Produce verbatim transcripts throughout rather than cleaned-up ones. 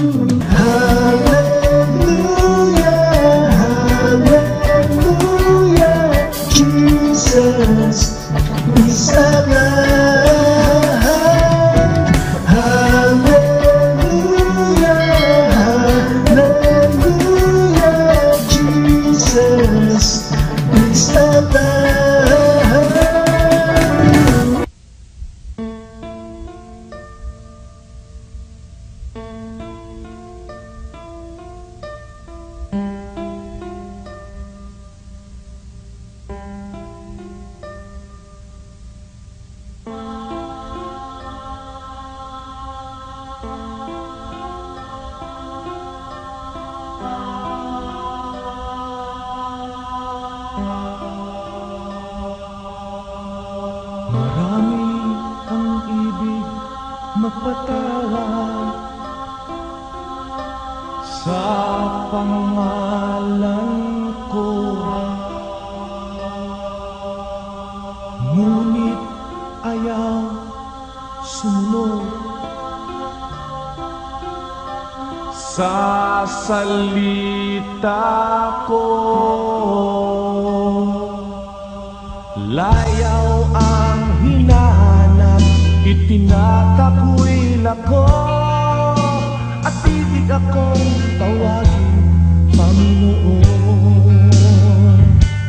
Marami ang ibig magpatawad sa pangalan ko, ngunit ayaw sumunod sa salita ko. Layaw ang hinahanap, itinatakwil ako, at ibig akong tawagin Panginoon.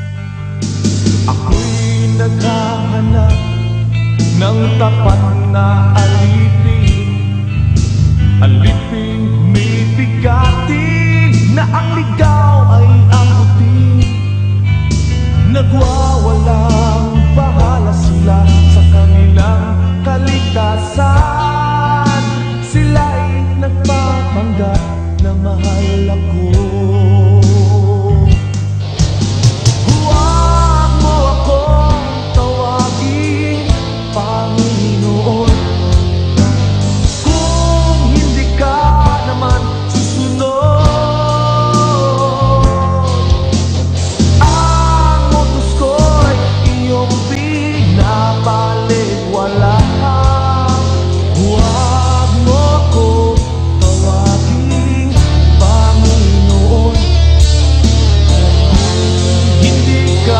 Ako'y naghahanap ng tapat na alipin, alipin may bigatin na ang ligaw ay abutin. Nagwawalang bahala sila sa kanilang kaligtasan. Sila'y nagpapanggap na mahal ako. Huwag mo akong tawagin Panginoon kung hindi ka naman susunod. Ang utos ko'y iyong pinabaligwalaan. Huwag mo akong tawagin Panginoon kung hindi ka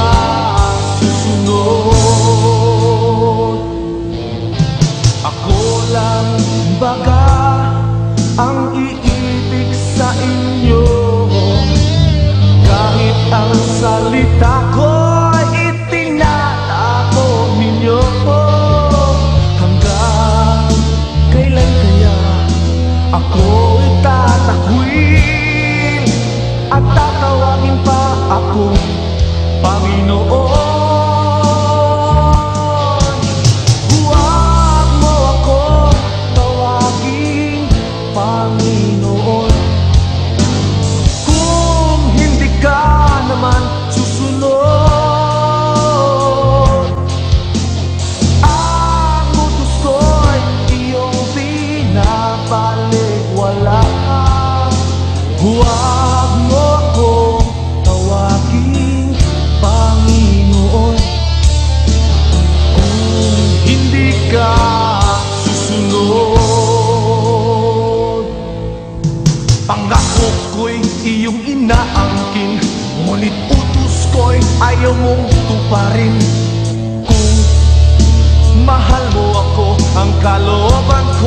susunod. Ako lang baga ang iibig sa inyo, kahit ang salita ko'y itinatago ninyo. Hanggang kailan kaya ako'y tatakwil at tatawagin pa ako Panginoon? Huwag mo akong tawagin Panginoon kung hindi ka naman susunod. Ang utos ko'y iyong pinabaligwalaan. Huwag mo akong tawagin Panginoon kung hindi ka susunod. Pangako ko'y iyong inaangkin, ngunit utos ko'y ayaw mong tuparin. Kung mahal mo ako, ang kalooban ko